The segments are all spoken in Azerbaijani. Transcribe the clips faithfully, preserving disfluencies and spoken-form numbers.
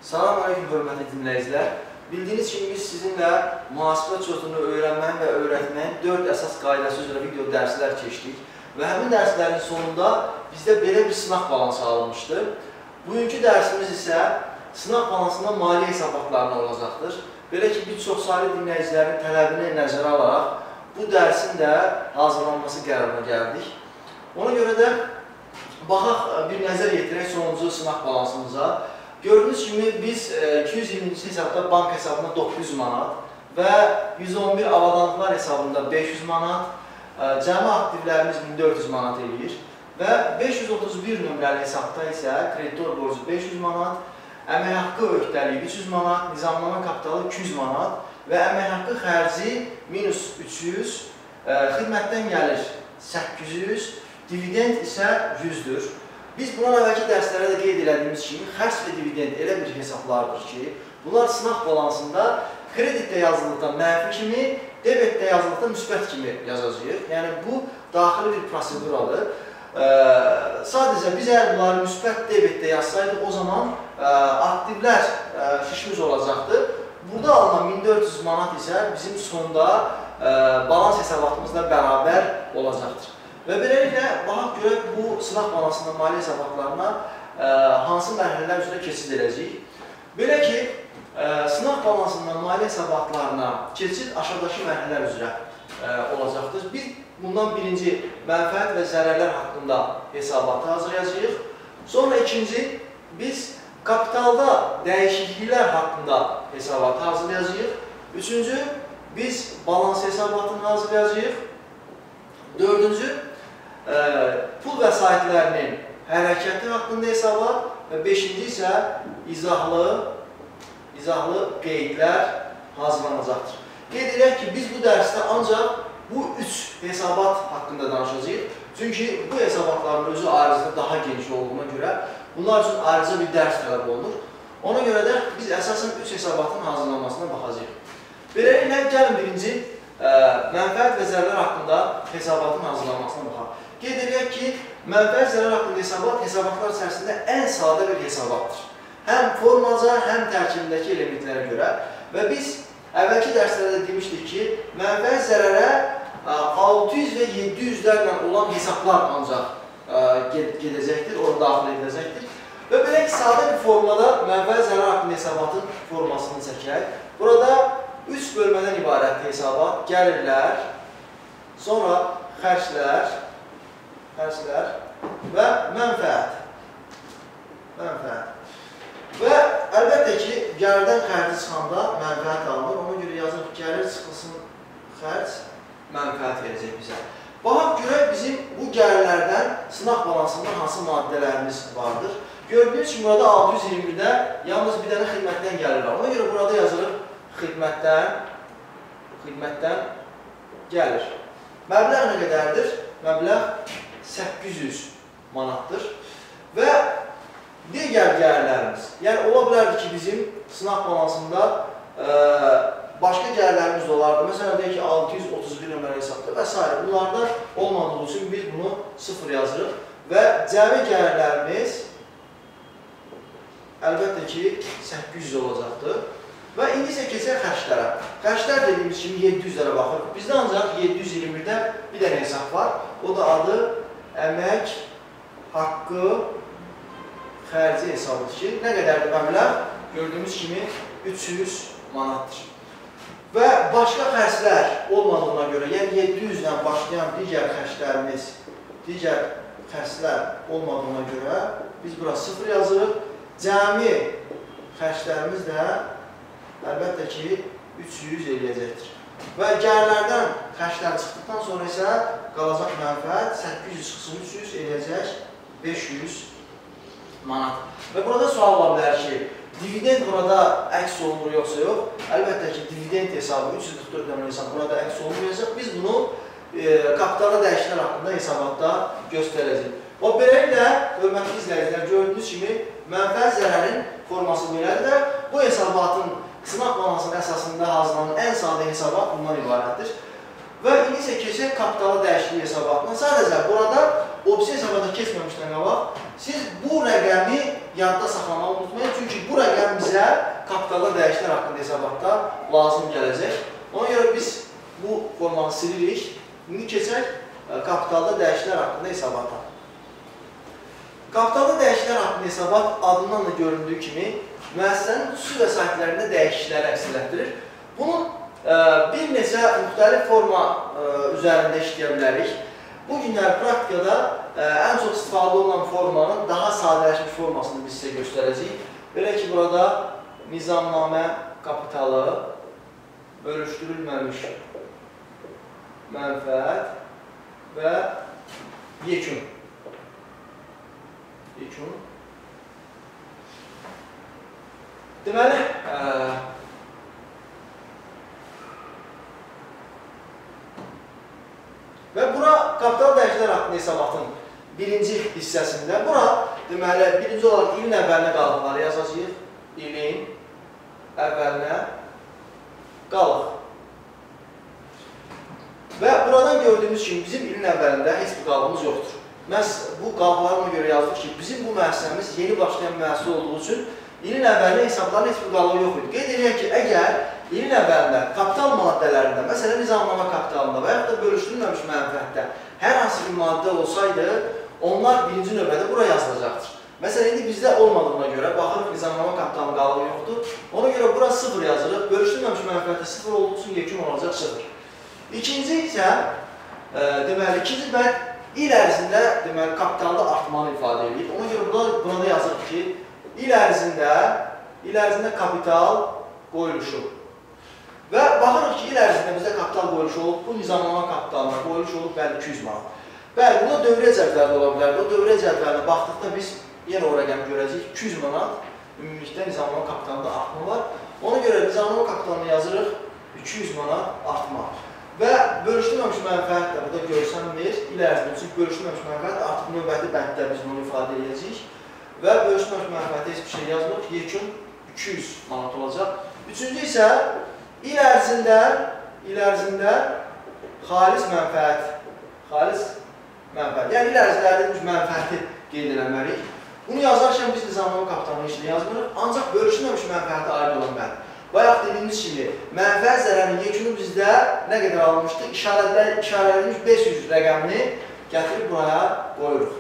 Salam aleyküm hörmətli dinləyicilər. Bildiyiniz kimi biz sizinlə mühasibə çözümünü öyrənməyin və öyrətməyin dörd əsas qaydası üzrə video dərslər keçdik. Və həmin dərslərin sonunda bizdə belə bir sınaq balansı alınmışdı. Bugünkü dərsimiz isə sınaq balansında maliyyə hesabatlarına olacaqdır. Belə ki, bir çox saylı dinləyicilərin tələbini nəzərə alaraq bu dərsin də hazırlanması qərarına gəldik. Ona görə də baxaq bir nəzər yetirək sonuncu sınaq balansımıza. Gördüyünüz kimi biz iki yüz iyirminci hesabda bank hesabında doqquz yüz manat və yüz on bir avadanlıqlar hesabında beş yüz manat, cəmi aktivlərimiz min dörd yüz manat eləyir və beş yüz otuz bir nömrəli hesabda isə kreditor borcu beş yüz manat, əmək haqqı öhdəliyi üç yüz manat, nizamlama kapitalı iki yüz manat və əmək haqqı xərci minus üç yüz, xidmətdən gəlir səkkiz yüz, dividend isə yüzdür. Biz bundan əvvəlki dərslərə də qeyd elədiyimiz kimi, xərc və dividend elə bir hesablardır ki, bunlar sınaq balansında kreditdə yazılıqda mənfi kimi, debetdə yazılıqda müsbət kimi yazacağıq. Yəni, bu daxili bir proseduradır. Sadəcə biz əgər bunları müsbət debetdə yazsaydıq, o zaman aktivlər şişmiş olacaqdır. Burada alınan min dörd yüz manat isə bizim sonda balans hesabatımızla bərabər olacaqdır. Və beləliklə, baxaq görək bu sınaq balansında maliyyə hesabatlarına hansı mərhələlər üzrə keçid edəcəyik. Belə ki, sınaq balansında maliyyə hesabatlarına keçid aşağıdakı mərhələlər üzrə olacaqdır. Biz bundan birinci mənfəət və zərərlər haqqında hesabatı hazırlayacağıq. Sonra ikinci, biz kapitalda dəyişikliklər haqqında hesabatı hazırlayacağıq. Üçüncü, biz balans hesabatını hazırlayacağıq. Dördüncü, pul vəsaitlərinin hərəkəti haqqında hesabat və beşinci isə izahlı, izahlı qeydlər hazırlanacaqdır. Qeyd edək ki, biz bu dərsdə ancaq bu üç hesabat haqqında danışacağıq. Çünki bu hesabatların özü ayrıca daha geniş olduğuna görə bunlar üçün ayrıca bir dərs tələb olunur. Ona görə də biz əsasən üç hesabatın hazırlanmasına baxacağıq. Beləliklə, gəlin birinci mənfəət və zərərlər haqqında hesabatın hazırlanmasına baxaq. Qeyd edək ki, mənfəət zərər haqqında hesabat hesabatlar içərisində ən sadə bir hesabatdır. Həm formaca, həm tərkibindəki elementlərə görə və biz əvvəlki dərslərdə demişdik ki, mənfəət zərərə altı yüz və yeddi yüzlərlə olan hesablar ancaq gedəcəkdir, orada daxil ediləcəkdir. Və belə ki, sadə bir formada mənfəət zərər haqqında hesabatın formasını çəkək. Burada üç bölmədən ibarət hesabat, gəlirlər, sonra xərclər, xərclər və mənfəət. Mənfəət. Və əlbəttə ki, gəlirdən xərci çıxanda mənfəət alınır. Ona görə yazılır, gəlir çıxılsın xərc, mənfəət verəcək bizə. Baxaq görək bizim bu gəlirlərdən sınaq balansında hansı maddələrimiz vardır. Gördüyünüz kimi burada altı yüz iyirmi birdə yalnız bir dənə xidmətdən gəlirlər. Ona görə burada yazılır xidmətdən, xidmətdən gəlir. Məbləğ nə qədərdir? Məbləğ səkkiz yüz manatdır. Və digər gəlirlərimiz, yəni ola bilərdir ki, bizim sınaq balansında başqa gəlirlərimiz də olardı. Məsələn, deyək ki, altı yüz otuz bir nömrəli hesabda və s. Bunlarda olmadığı üçün biz bunu sıfır yazırıq və cəmi gəlirlərimiz əlbəttə ki, səkkiz yüz olacaqdır. Və indi isə keçək xərclərə. Xərclər dediyimiz kimi yeddi yüzlərə baxırıq. Bizdə ancaq yeddi yüz iyirmi birdə bir dənə hesab var. O da adı əmək haqqı xərci hesabıdır ki, nə qədərdir məbləğ? Gördüyümüz kimi üç yüz manatdır. Və başqa xərclər olmadığına görə, yəni yeddi yüzdən başlayan digər xərclərimiz, digər xərclər olmadığına görə biz bura sıfır yazırıq. Cəmi xərclərimiz də əlbəttə ki, üç yüz eləyəcəkdir. Və gəlirlərdən xərclər çıxdıqdan sonra isə qalacaq mənfəət səkkiz yüz çıxsın üç yüz eləyəcək beş yüz manat. Və burada sual ola bilər ki, dividend burada əks olunur yoxsa yox? Əlbəttə ki, dividend hesabı üç yüz qırx dörd nömrəli hesab burada əks olunmayacaq. Biz bunu kapitalda dəyişikliklər haqqında hesabatda göstərəcəyik. O beləliklə, hörmətli izləyicilər, gördüyünüz kimi mənfəət zərərin forması belədir və bu hesabatın sınaq balansının əsasında hazırlanan ən sadə hesabat bundan ibarətdir. Və indi isə keçək kapitalı dəyişikliyi hesabatına. Sadəcə burada opsiya hesabata keçməmişdən qabaq siz bu rəqəmi yadda saxlamaq unutmayın. Çünki bu rəqəm bizə bizə kapitalda dəyişiklər haqqında hesabatda lazım gələcək. Ona görə biz bu formanı silirik. İndi keçək kapitalda dəyişiklər haqqında hesabata. Kapitalda dəyişiklər haqqında hesabat adından da göründüyü kimi müəssisənin xüsusi vəsaitlərində dəyişiklikləri əks etdirir. Bunun bir neçə müxtəlif forma üzərində işləyə bilərik. Bu günlər praktikada ən çox istifadə olunan formanın daha sadələşmiş formasını biz sizə göstərəcəyik. Belə ki, burada nizamnamə kapitalı, bölüşdürülməmiş mənfəət və yekun. Yekun. Deməli, və bura kapital dəyişikliklər haqqında hesabatın birinci hissəsində, bura deməli, birinci olaraq ilin əvvəlinə qalıqları yazacağıq. İlin əvvəlinə qalıq. Və buradan gördüyümüz kimi bizim ilin əvvəlində heç bir qalığımız yoxdur. Məhz bu qalıqlarına görə yazdıq ki, bizim bu müəssisəmiz yeni başlayan müəssisə olduğu üçün ilin əvvəlinə hesabların heç bir qalığı yox idi. Qeyd edək ki, əgər ilin əvvəlində kapital maddələrində, məsələn, nizamnamə kapitalında və yaxud da bölüşdürülməmiş mənfəətdə hər hansı bir maddə olsaydı, onlar birinci növbədə bura yazılacaqdır. Məsələn, indi bizdə olmadığına görə, baxırıq nizamnamə kapitalının qalığı yoxdur. Ona görə bura sıfır yazırıq. Bölüşdürülməmiş mənfəətdə sıfır olduğu üçün yekun olacaq sıfır. İkinci isə, deməli, ikinci bənd il ərzində deməli, kapitalda artmanı ifadə edir. Ona görə burada, burada yazırıq ki, il ərzində, il ərzində kapital qoyuluşu. Və baxırıq ki, il ərzində bizdə kapital qoyuluşu olub, bu nizamnamə kapitalına qoyuluş olub, bəli, iki yüz manat. Bəli, burada dövrə cədvəldə ola bilər. O dövrə cədvəlinə baxdıqda biz yenə o rəqəmi görəcəyik, iki yüz manat ümumilikdə nizamnamə kapitalında artma var. Ona görə nizamnamə kapitalına yazırıq, iki yüz manat artma. Və bölüşdürülməmiş mənfəət də burada görsənmir, il ərzində. Çünki bölüşdürülməmiş mənfəət artıq növbəti bənddə biz bunu ifadə edəcəyik. Və bölüşdürülməmiş mənfəətdə heç bir şey yazmır, yekun iki yüz manat olacaq. Üçüncü isə il ərzində, il ərzində xalis mənfəət, xalis mənfəət. Yəni il ərzində əldə edilmiş mənfəəti qeyd eləməliyik. Bunu yazarkən biz nizamnamə kapitalının işini yazmırıq, ancaq bölüşdürülməmiş mənfəətə aid olan bənd. Bayaq dediyimiz kimi, mənfəət zərərinin yekunu bizdə nə qədər alınmışdı? İşarələnmiş beş yüz rəqəmini gətirib buraya qoyuruq.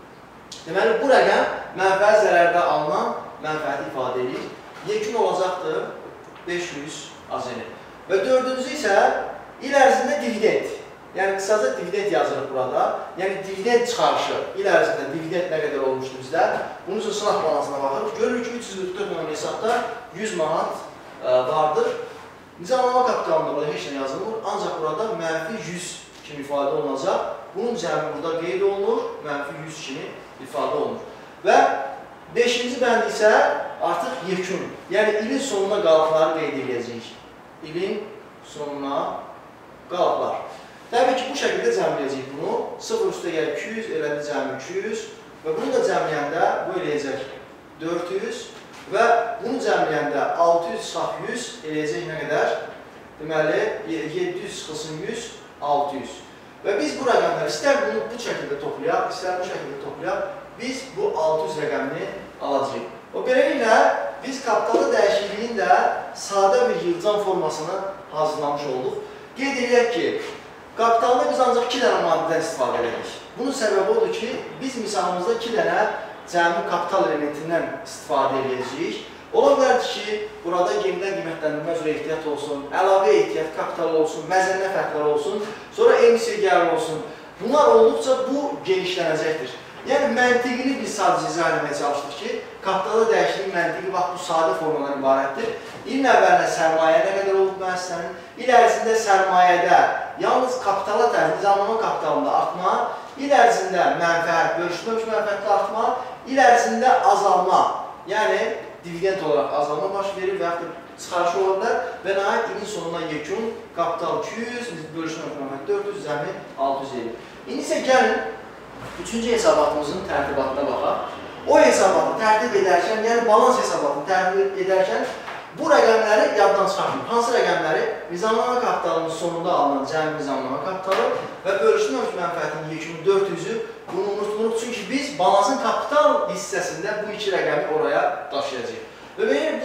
Deməli, bu rəqəm mənfəət zərərdə alınan mənfəəti ifadə edir. Yekun olacaqdır beş yüz A Z N. Və dördüncü isə il ərzində dividend. Yəni, qısaca dividend yazırıq burada. Yəni, dividend çıxarışı, il ərzində dividend nə qədər olmuşdu bizdə? Bunun üçün sınaq balansına baxırıq. Görürük ki, üç yüz qırx dörd manat hesabda yüz manat vardır. Nizamnamə kapitalında burada heç nə yazılmır, ancaq burada mənfi yüz kimi ifadə olunacaq. Bunun cəmi burada qeyd olunur, mənfi yüz kimi ifadə olunur. Və beşinci bənd isə artıq yekun, yəni ilin sonuna qalıqları qeyd edəcəyik. İlin sonuna qalıqlar. Təbii ki, bu şəkildə cəmləyəcəyik bunu. sıfır üstə gəl iki yüz, elədi cəmi iki yüz və bunu da cəmləyəndə bu eləyəcək dörd yüz. Və bunu cəmləyəndə altı yüz çıxaq yüz eləyəcək nə qədər? Deməli, yeddi yüz çıxılsın yüz, altı yüz. Və biz bu rəqəmləri istər bunu bu şəkildə toplayaq, istər bu şəkildə toplayaq, biz bu altı yüz rəqəmini alacağıq. O beləliklə, biz kapitalda dəyişikliyin də sadə bir yığcam formasını hazırlamış olduq. Qeyd edək ki, kapitalda biz ancaq iki dənə maddədən istifadə edirik. Bunun səbəbi odur ki, biz misalımızda iki dənə cəmi kapital elementindən istifadə edəcəyik. Ola bilərdir ki, burada yenidən qiymətləndirmə üzrə ehtiyat olsun, əlavə ehtiyat kapital olsun, məzənnə fərqləri olsun, sonra emisiya gəlir olsun. Bunlar olduqca bu genişlənəcəkdir. Yəni, məntiqini biz sadəcə izah etməyə çalışdıq ki, kapitalda dəyişiklik məntiqi bax, bu sadə formadan ibarətdir. İlin əvvəlinə sərmayə nə qədər olub müəssisənin, il ərzində sərmayədə yalnız kapitala tərz, nizamnamə kapitalında artma, il ərzində mənfəət, bölüşdürülməmiş mənfəətdə artma, il ərzində azalma, yəni dividend olaraq azalma baş verir və yaxud da çıxarışı ola bilər və nəhayət ilin sonuna yekun, kapital iki yüz, bölüşdürülməmiş mənfəət dörd yüz, zəmi altı yüz eləyir. İndi isə gəlin, üçüncü hesabatımızın tərtibatına baxaq. O hesabatı tərtib edərkən, yəni balans hesabatını tərtib edərkən bu rəqəmləri yaddan çıxartmır. Hansı rəqəmləri? Nizamnamə kapitalının sonunda alınan cəmi nizamnamə kapitalı və bölüşdürülməmiş mənfəətin yekunu dörd yüzü bunu unutmuruq. Çünki biz balansın kapital hissəsində bu iki rəqəmi oraya daşıyacağıq. Və belə bu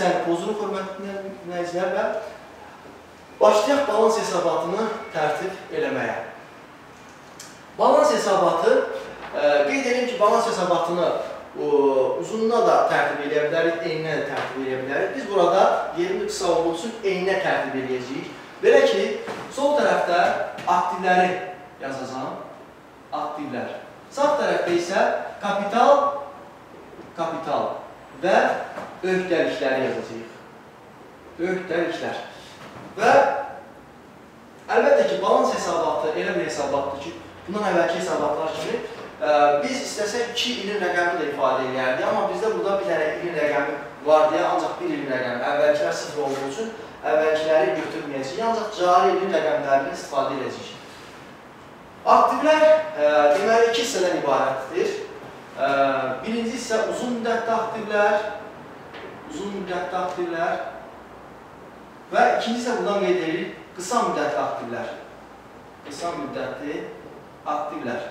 hissənin pozunu hörmətli dinləyicilər və başlayaq balans hesabatını tərtib eləməyə. Balans hesabatı, qeyd edeyim ki, balans hesabatını uzunluğuna da tərtib eləyə bilərik, eninə də tərtib eləyə bilərik. Biz burada yerimi qısa olduğu üçün eninə tərtib eləyəcəyik. Belə ki, sol tərəfdə aktivləri yazacağım. Aktivlər. Sağ tərəfdə isə kapital, kapital və öhdəlikləri yazacağıq. Öhdəliklər. Və əlbəttə ki, balans hesabatı elə bir hesabatdır ki, bundan əvvəlki hesabatlar kimi biz istəsək iki ilin rəqəmi də ifadə edərdik, amma bizdə burada bir dənə ilin rəqəmi var deyə ancaq bir ilin rəqəmi, əvvəlkilər sıfır olduğu üçün əvvəlkiləri götürməyəcəyik, ancaq cari ilin rəqəmlərini istifadə edəcəyik. Aktivlər deməli iki hissədən ibarətdir. Birinci hissə uzun müddətli aktivlər, uzun müddətli aktivlər və ikinci hissə buradan qeyd edilir qısa müddətli aktivlər. Qısa müddətli aktivlər.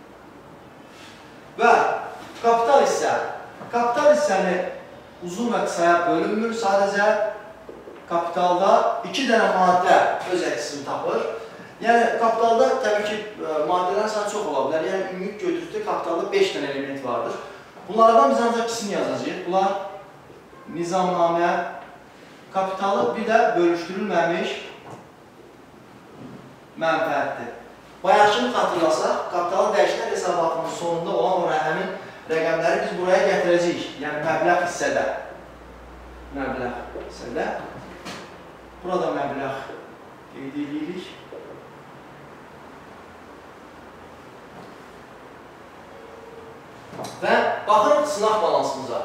Və kapital hissə. Kapital hissəni uzun və qısaya bölünmür. Sadəcə kapitalda iki dənə maddə öz əksini tapır. Yəni, kapitalda təbii ki, maddələr sayı çox ola bilər. Yəni, ümumi götürdükdə kapitalda beş dənə element vardır. Bunlardan biz ancaq ikisini yazacağıq. Bunlar nizamnamə, kapitalı bir də bölüşdürülməmiş mənfəətdir. Bayaqını xatırlasaq, kapitalın dəyişən hesabatının sonunda olan o həmin rəqəmləri biz buraya gətirəcəyik. Yəni, məbləğ hissədə. Məbləğ hissədə. Burada məbləğ qeyd edirik. Və baxırıq sınaq balansımıza.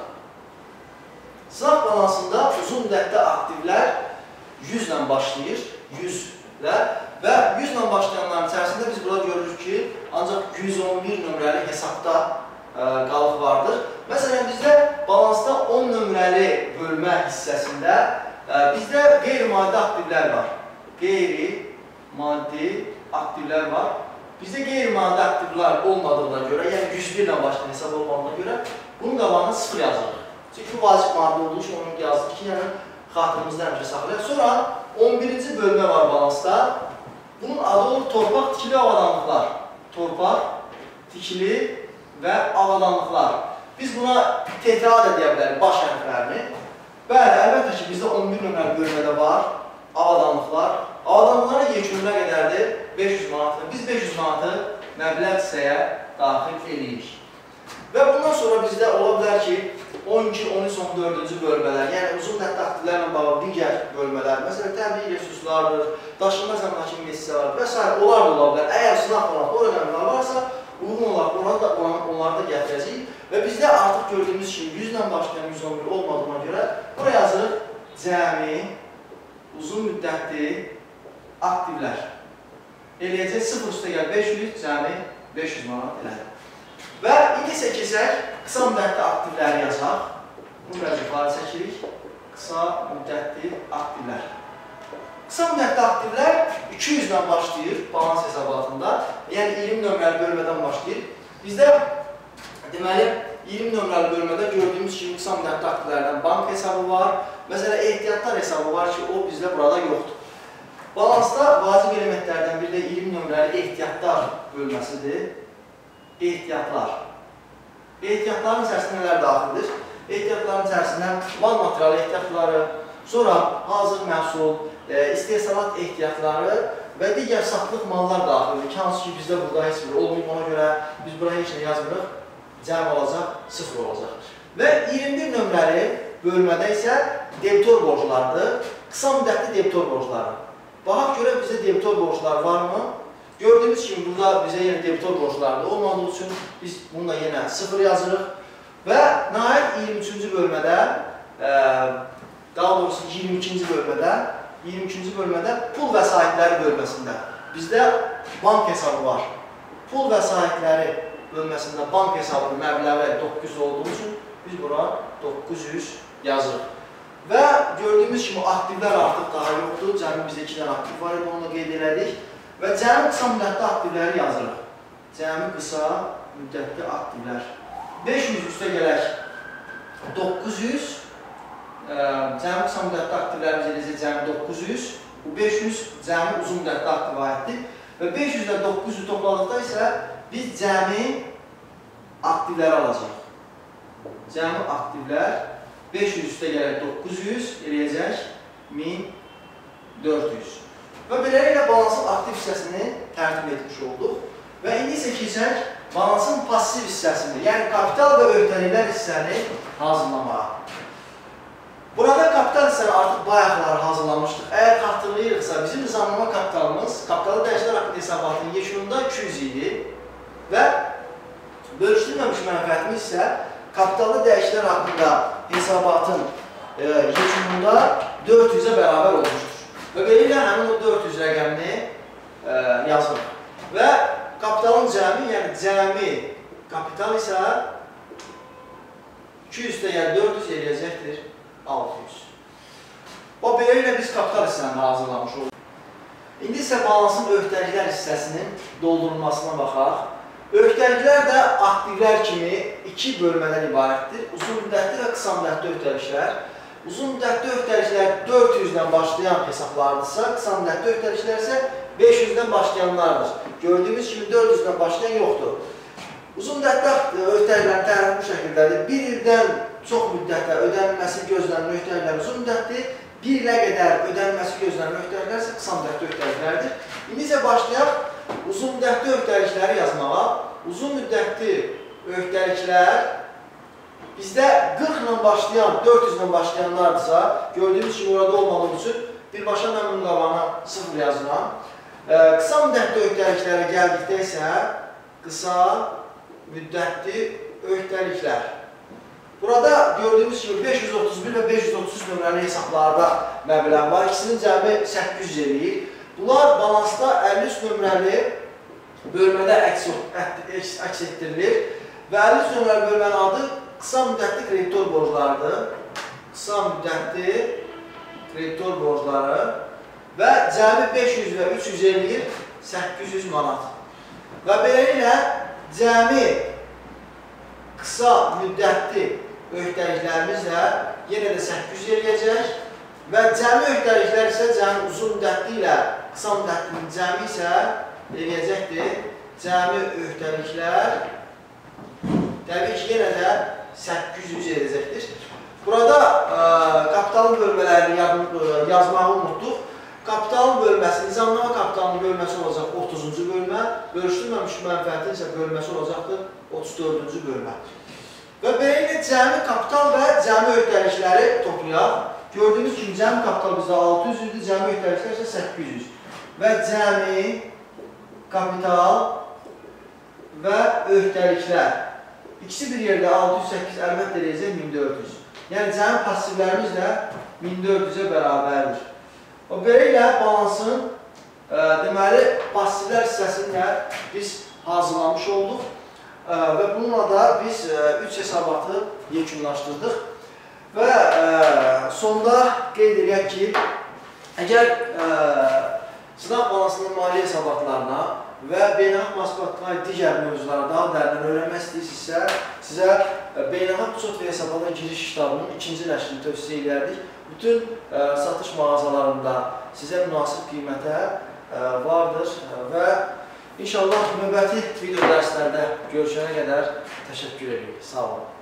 Sınaq balansında uzun müddətli aktivlər yüz ilə başlayır. yüz ilə. Və yüz ilə başlayanların içərisində biz burada görürük ki, ancaq yüz on bir nömrəli hesabda qalıq vardır. Məsələn, bizdə balansda on nömrəli bölmə hissəsində bizdə qeyri-maddi aktivlər var. Qeyri-maddi aktivlər var. Bizdə qeyri-maddi aktivlər olmadığına görə, yəni yüz bir ilə başlayan hesab olmadığına görə bunun qabağına sıfır yazılır. Çünki vacib maddi olduğu üçün onu yazdık ki, yəni xatırımızda həmişə saxlayaq. Sonra on birinci bölmə var balansda. Bunun adı olur torpaq tikili avadanlıqlar. Torpaq, tikili və avadanlıqlar. Biz buna tekrar da deyə bilərik baş hərflərini. Bəli, əlbəttə ki, bizdə on bir nömrəli bölmədə var avadanlıqlar. Avadanlıqların yekününə qədərdir beş yüz manatı. Biz beş yüz manatı məbləğ hissəyə daxil edirik. Və bundan sonra bizdə ola bilər ki, on iki, on üç, on dördüncü bölmələr, yəni uzun müddətli aktivlərlə bağlı digər bölmələr, məsələn, təbii resurslardır, daşınmaz əmlak investisiyalar və s. onlar da ola bilər. Əgər sınaq olan o rəqəmlər varsa, uyğun olaraq onları da gətirəcəyik və bizdə artıq gördüyümüz kimi yüz ilə başlayan yüz on bir olmadığına görə buraya yazırıq cəmi uzun müddətli aktivlər. Eləyəcək sıfır üstə gəl beş yüz, cəmi beş yüz manat elədir. Və indi isə keçək, qısa müddətli aktivləri yazaq. Bunu biraz yuxarı çəkirik. Qısa müddətli aktivlər. Qısa müddətli aktivlər iki yüzdən başlayır balans hesabatında. Yəni iyirmi nömrəli bölmədən başlayır. Bizdə deməli iyirmi nömrəli bölmədə gördüyümüz kimi qısa müddətli aktivlərdən bank hesabı var. Məsələn, ehtiyatlar hesabı var ki, o bizdə burada yoxdur. Balansda vacib elementlərdən biri də iyirmi nömrəli ehtiyatlar bölməsidir. Ehtiyatlar. Ehtiyatların içərisində nələr daxildir? Ehtiyatların içərisində mal materialı ehtiyatları, sonra hazır məhsul, istehsalat ehtiyatları və digər satlıq mallar daxildir ki, hansı ki bizdə burada heç bir olmayıb, ona görə biz buraya heç nə yazmırıq, cəm olacaq, sıfır olacaq. Və iyirmi bir nömrəli bölmədə isə debitor borclardır, qısa müddətli debitor borcları. Baxaq görə bizdə debitor borclar varmı? Gördüyümüz kimi burada bizə yenə debitor borclardır olmadığı üçün biz bununla yenə sıfır yazırıq. Və nəhayət iyirmi üçüncü bölmədə, daha doğrusu iyirmi ikinci bölmədə, iyirmi ikinci bölmədə pul vəsaitləri bölməsində bizdə bank hesabı var. Pul vəsaitləri bölməsində bank hesabının məbləği doqquz yüz olduğu üçün biz bura doqquz yüz yazırıq. Və gördüyümüz kimi aktivlər artıq daha yoxdur. Cəmi bizdə iki dənə aktiv var, onu qeyd elədik. Və cəmi qısa müddətli aktivləri yazırıq. Cəmi qısa müddətli aktivlər. beş yüz üstə gələk doqquz yüz cəmi qısa müddətli aktivlərimiz eləyəcək cəmi doqquz yüz, bu beş yüz cəmi uzun müddətli aktiva aiddir və beş yüz ilə doqquz yüz topladıqda isə biz cəmi aktivləri alacaq. Cəmi aktivlər beş yüz üstə gələrək doqquz yüz eləyəcək min dörd yüz. Və beləliklə balansın aktiv hissəsini tərtib etmiş olduq. Və indi isə keçək balansın pasiv hissəsini, yəni kapital və öhdəliklər hissəni hazırlamağa. Burada kapital hissəni artıq bayaqları hazırlamışdıq. Əgər xatırlayırıqsa, bizim nizamlama kapitalımız, kapitalı dəyişiklər haqqında hesabatının yekununda iki yüz idi və bölüşdürülməmiş mənfəətimiz isə kapitallı dəyişiklər haqqında hesabatın e, yekununda dörd yüzə bərabər olmuşdur. Və beləliklə həmin o dörd yüz rəqəmini e, yazılır. Və kapitalın cəmi, yəni cəmi kapital isə iki yüz üstə dörd yüz eləyəcəkdir altı yüz. O beləliklə biz kapital hissəsini hazırlamış olduq. İndi isə balansın öhdəliklər hissəsinin doldurulmasına baxaq. Öhdəliklər də aktivlər kimi iki bölmədən ibarətdir. Uzun müddətli və qısa müddətli öhdəliklər. Uzun müddətli öhdəliklər dörd yüzdən başlayan hesablardırsa, qısa müddətli öhdəliklər isə beş yüzdən başlayanlardır. Gördüyümüz kimi dörd yüzdən başlayan yoxdur. Uzun müddətli öhdəliklərin tərəfi bu şəkildədir. Bir ildən çox müddətlə ödənilməsi gözlənilən öhdəliklər uzun müddətli, bir ilə qədər ödənilməsi gözlənilən öhdəliklər isə qısa müddətli öhdəliklərdir. İndi isə başlayaq uzun müddətli öhdəlikləri yazmağa. Uzun müddətli öhdəliklər bizdə qırx ilə başlayan, dörd yüz ilə başlayanlardırsa, gördüyümüz kimi orada olmadığı üçün birbaşa mən bunun qabağına sıfır yazıram. Qısa müddətli öhdəliklərə gəldikdə isə qısa müddətli öhdəliklər. Burada gördüyümüz kimi beş yüz otuz bir və beş yüz otuz üç nömrəli hesablarda məbləğ var. İkisinin cəmi səkkiz yüz eləyir. Bunlar balansda əlli üç nömrəli bölmədə əks etdirilir və əlli üç nömrəli bölmənin adı qısa müddətli kreditor borclarıdır. Qısa müddətli kreditor borcları və cəmi beş yüz və üç yüz eləyir səkkiz yüz manat. Və beləliklə cəmi qısa müddətli öhdəliklərimiz də yenə də səkkiz yüz eləyəcək və cəmi öhdəliklər isə cəmi uzun müddətli ilə qısa müddətlinin cəmi isə eləyəcəkdir. Cəmi öhdəliklər təbii ki, yenə də səkkiz yüz eləyəcəkdir. Burada ə, kapitalın bölmələrini yazmağı unutduq. Kapitalın bölməsi, nizamlama kapitalının bölməsi olacaq otuzuncu bölmə, bölüşdürülməmiş mənfəətin isə bölməsi olacaqdır otuz dördüncü bölmə. Və beləliklə cəmi kapital və cəmi öhdəlikləri toplayaq. Gördüyünüz kimi cəmi kapital bizdə altı yüz idi, cəmi öhdəliklər isə səkkiz yüz. Və cəmi kapital və öhdəliklər İkisi bir yerdə altı yüz səkkiz əlbəttə eləyəcək min dörd yüz. Yəni cəmi passivlərimiz də min dörd yüzə bərabərdir. O beləliklə balansın e, deməli passivlər hissəsini də biz hazırlamış olduq e, və bununla da biz e, üç hesabatı yekunlaşdırdıq. Və e, sonda qeyd edək ki, əgər e, sınaq balansının maliyyə hesabatlarına və beynəlxalq məhsulatına digər mövzulara daha dərindən öyrənmək istəyirsinizsə, sizə beynəlxalq biçot və hesabata giriş kitabının ikinci nəşrini tövsiyə edərdik. Bütün ə, satış mağazalarında sizə münasib qiymətə ə, vardır və inşallah növbəti video dərslərdə görüşənə qədər təşəkkür edirik. Sağ olun.